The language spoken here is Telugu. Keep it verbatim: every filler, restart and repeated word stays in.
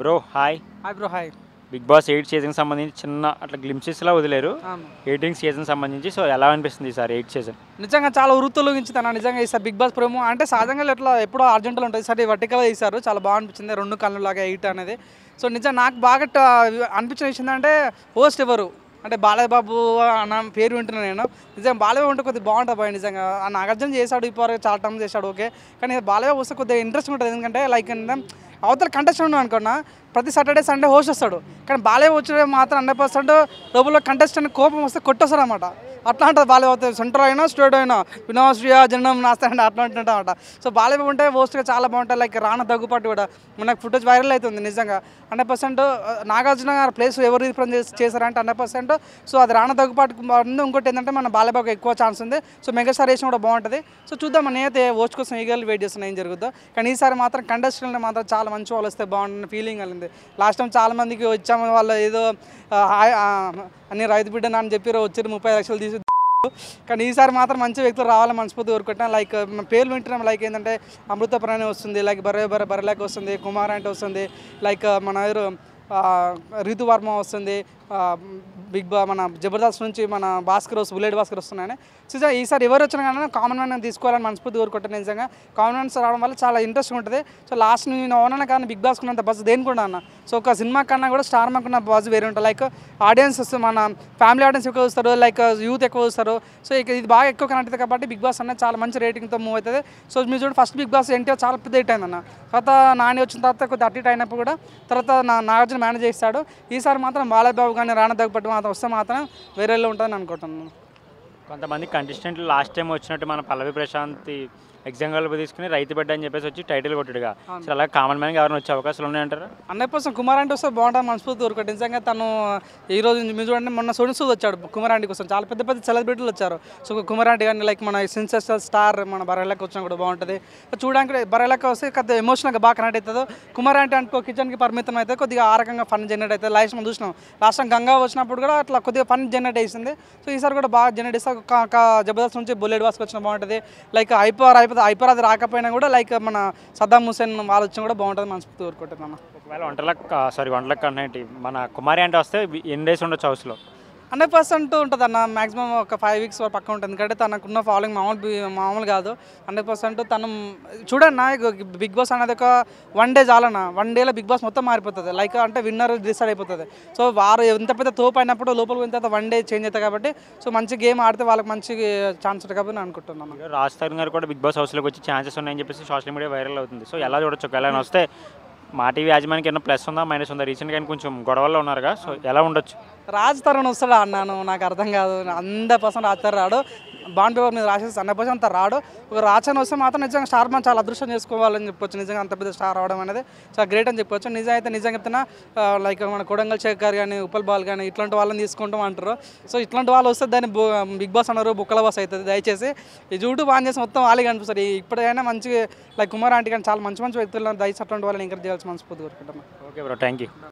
Bro hi. Hi bro hi. Bigg Boss eight సీజన్కి సంబంధించి చిన్న అట్లా గ్లింప్సెస్లా వదిలేరు. అవును. ఎయిటీన్ సీజన్ సంబంధించి సో ఎలా అనిపిస్తుంది ఈసారి ఎయిట్ సీజన్? నిజంగా చాలా ఉరుతులోగించింది నిజంగా ఈసారి బిగ్ బాస్ ప్రోమో అంటే సహజంగా ఎట్లా ఎప్పుడో అర్జెంటులో ఉంటుంది ఈసారి వర్టికల్గా తీశారు. చాలా బాగా అనిపించింది రెండు కళ్ళు లాగా ఎయిట్ అనేది. సో నిజంగా నాకు బాగా ట- అనిపించిన విషయం ఏంటంటే హోస్ట్ ఎవరు అంటే బాలయ్య బాబు అన్న పేరు వింటున్నాను నేను. నిజంగా బాలయ్య ఉంటే కొద్దిగా బాగుంటుంది పోయి నిజంగా. ఆ నాగార్జున చేశాడు ఇప్పుడు చాలా టైం చేశాడు ఓకే, కానీ బాలయ్య వస్తే కొద్దిగా ఇంట్రెస్ట్ ఉంటుంది. ఎందుకంటే లైక్ అవతల కంటెస్టెంట్ అనుకున్నా ప్రతి సాటర్డే సండే హోస్ట్ వస్తాడు, కానీ బాలయ్య వచ్చే మాత్రం హండ్రెడ్ పర్సెంట్ లోపల కంటెస్టెంట్ కోపం వస్తే కొట్టేస్తాడు అనమాట. అట్లా ఉంటుంది బాలయ్య అవుతుంది సెంటర్ అయినా స్టేట్ అయినా వినాశ్రీయ జనం నాస్తాయండి అట్లా ఉంటుంటామాట. సో బాలయ్య ఉంటే హోస్ట్గా చాలా బాగుంటుంది. లైక్ రానా దగ్గుపాటు కూడా మనకు ఫుటేజ్ వైరల్ అవుతుంది నిజంగా. హండ్రెడ్ పర్సెంట్ నాగార్జున గారి ప్లేస్ ఎవరు రిప్రజెంట్ చేశారంటే హండ్రెడ్ పర్సెంట్ సో అది రానా దగ్గుపాటు ఉంది. ఇంకోటి ఏంటంటే మన బాలయ్యబాబుకి ఎక్కువ ఛాన్స్ ఉంది. సో మెగాస్టార్ వేసిన కూడా బాగుంటుంది. సో చూద్దాం నేనైతే హోస్ట్ కోసం ఈగల్ వెయిట్ చేస్తున్నా ఏం జరుగుతుందో. కానీ ఈసారి మాత్రం కంటెస్టెంట్ మాత్రం చాలా మంచి వాళ్ళు వస్తే బాగుంటుంది ఫీలింగ్ కలిగింది. లాస్ట్ టైం చాలా మందికి వచ్చాము వాళ్ళు ఏదో అన్ని రైతు బిడ్డ అని చెప్పి వచ్చారు ముప్పై లక్షలు తీసి, కానీ ఈసారి మాత్రం మంచి వ్యక్తులు రావాలని మనస్ఫూర్తి కోరుకుంటున్నాను. లైక్ మన పేర్లు వింటున్నాం లైక్ ఏంటంటే అమృత ప్రాణి వస్తుంది, లైక్ బర్రె బర్రె బర్రెలాక్ వస్తుంది, కుమార్ అంటే వస్తుంది, లైక్ మన ఎవరు రితు వర్మ వస్తుంది, బిగ్ బా మన జబర్దస్త్ నుంచి మన భాస్కర్ వస్తుంది, బుల్లెట్ భాస్కర్ వస్తున్నాయని. సో ఈసారి ఎవరు వచ్చినా కానీ కామన్ మ్యాన్ తీసుకోవాలని మనస్ఫూర్తి కోరుకుంటాను నిజంగా. కామన్ మ్యాన్స్ రావడం వల్ల చాలా ఇంట్రెస్ట్ ఉంటుంది. సో లాస్ట్ నేను అవునా కానీ బిగ్ బాస్ ఉన్నంత బస్ దేనికి కూడా అన్న. సో ఒక సినిమా కన్నా కూడా స్టార్ మాకున్న బస్ వేరే ఉంటుంది. లైక్ ఆడియన్స్ వస్తుంది, మన ఫ్యామిలీ ఆడియన్స్ ఎక్కువ చూస్తారు, లైక్ యూత్ ఎక్కువ చూస్తారు. సో ఇక ఇది బాగా ఎక్కువ కనెక్ట్ అవుతుంది కాబట్టి బిగ్ బాస్ అనేది చాలా మంచి రేటింగ్తో మూవ్ అవుతుంది. సో మీరు చూడండి ఫస్ట్ బిగ్ బాస్ ఎన్టీఆర్ చాలా పెద్ద హిట్ అయిందన్న. తర్వాత నాని వచ్చిన తర్వాత కొద్దిగా అటు ఇటు అయినప్పుడు కూడా తర్వాత నా నాగార్జున మేనేజ్ చేస్తాడు. ఈసారి మాత్రం బాలయ్య బాబు కానీ రానా దగ్గుపాటు మాత్రం వస్తే మాత్రం వేరేలో ఉంటుందని అనుకుంటున్నాను. కొంతమంది కంటెస్టెంట్లు లాస్ట్ టైం వచ్చినట్టు మన పల్లవి ప్రశాంత్ ఎగ్జామ్ కలిపి తీసుకుని రైతు బిడ్డ అని చెప్పేసి వచ్చి టైటిల్ కొట్టాడుగా. సో అలా కామన్ మ్యాన్గా ఎవరైనా వచ్చే అవకాశాలు ఉన్నాయంటారా? హండ్రెడ్ పర్సెంట్ కుమార్ అంటే వస్తే బాగుంటుంది మనస్ఫూర్తి ఊరుకోండి. నిజంగా తను ఈ రోజు మీరు చూడండి మొన్న సోని సూద్ వచ్చాడు కుమార్ ఆంటీ కోసం, చాలా పెద్ద పెద్ద సెలబ్రిటీలు వచ్చారు. సో కుమార్ ఆంటీ కానీ లైక్ మన సెన్సేషనల్ స్టార్ మన బర్రెలకు వచ్చినా కూడా బాగుంటుంది. చూడడానికి బర్రెలకు వస్తే కొద్దిగా ఎమోషనల్గా బాగా కనెక్ట్ అవుతుంది. కుమార్ ఆంటీ అనుకో కిచెన్కి పరిమితం అయితే కొద్దిగా ఆ రకంగా ఫన్ జనరేట్ అవుతుంది. లాస్ట్ మనం చూసినాం లాస్ట్ టైం గంగా వచ్చినప్పుడు కూడా అట్లా కొద్దిగా ఫన్ జనరేట్ అయ్యింది. సో ఈసారి కూడా బాగా జనరేట్ ఇస్తే జబర్దస్త్ నుంచి బుల్లెట్ బాస్కి వచ్చినా బాగుంటుంది. లైక్ అయిపోర్ అయిపోతే అయిపోర్ అది రాక పోయినా కూడా లైక్ మన సద్దాం హుసేన్ వాళ్ళు వచ్చినా కూడా బాగుంటుంది మనస్ఫూర్తి కోరుకుంటున్నాను. ఒకవేళ వంటలకు సారీ వంటలకు అంటే మన కుమారి అంటే వస్తే ఎన్ని డేస్ ఉండొచ్చు హౌస్లో? హండ్రెడ్ పర్సెంట్ ఉంటుంది అన్న. మ్యాక్సిమం ఒక ఫైవ్ వీక్స్ వరకు పక్క ఉంటుంది. ఎందుకంటే తనకున్న ఫాలోయింగ్ మామూలు మామూలు కాదు. హండ్రెడ్ పర్సెంట్ తను చూడన్నా బిగ్ బాస్ అనేది ఒక వన్ డే చాలన్నా. వన్ డేలో బిగ్ బాస్ మొత్తం మారిపోతుంది. లైక్ అంటే విన్నర్ డిసైడ్ అయిపోతుంది. సో వారు ఎంత పెద్ద తోపు అయినప్పుడు లోపల పోయిన తర్వాత వన్ డే చేంజ్ అవుతుంది కాబట్టి సో మంచి గేమ్ ఆడితే వాళ్ళకి మంచి ఛాన్స్ ఉంటుంది కాబట్టి నేను అనుకుంటున్నాను. రాజ్ తరుణ్ గారు కూడా బిగ్ బాస్ హౌస్లోకి వచ్చి ఛాన్సెస్ ఉన్నాయని చెప్పేసి సోషల్ మీడియా వైరల్ అవుతుంది. సో ఎలా చూడొచ్చు ఒకవేళ వస్తే? మా టీవీ యాజమానికి ఏమైనా ప్లస్ ఉందా మైనస్ ఉందా? రీసెంట్గా కొంచెం గొడవల్లో ఉన్నారుగా, సో ఎలా ఉండొచ్చు? రాజ్ తరుణ్ వస్తాడా అన్నాను నాకు అర్థం కాదు. హండ్రెడ్ పర్సెంట్ రాజ్ తరుణ్ రాడు. బాండ్ పేపర్ మీద రాసేసి హండ్రెడ్ పర్సెంట్ అంత రాడు. ఒక రాచన్ వస్తే మాత్రం నిజంగా స్టార్ మనం చాలా అదృష్టం చేసుకోవాలని చెప్పొచ్చు. నిజంగా అంత పెద్ద స్టార్ రావడం అనేది చాలా గ్రేట్ అని చెప్పొచ్చు. నిజం అయితే నిజంగా చెప్తున్నా లైక్ మన కొడంగల్ శేఖర్ కానీ ఉప్పల్ బాల్ కానీ ఇట్లాంటి వాళ్ళని తీసుకుంటాం అంటారు. సో ఇట్లాంటి వాళ్ళు వస్తే దాన్ని బిగ్ బాస్ అన్నారు బుక్కల బాస్ అవుతుంది. దయచేసి ఈ యూట్యూబ్ ఆన్ చేసి మొత్తం వాళ్ళే కనిపిస్తారు. ఇప్పుడైనా మంచి లైక్ కుమార్ ఆంటీ కానీ చాలా మంచి మంచి వ్యక్తులను దయచేసి అట్లాంటి వాళ్ళని ఎంకరేజ్ చేయాల్సి మనస్ఫూర్తి కోరుకుంటున్నాను. Okay bro, thank you.